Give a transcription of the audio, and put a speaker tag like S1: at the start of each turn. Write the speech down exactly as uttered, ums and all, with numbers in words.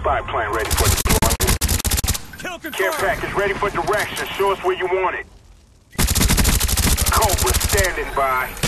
S1: Spy plane ready for deployment.
S2: Kill confirmed.
S1: Care package ready for direction. Show us where you want it. Cobra standing by.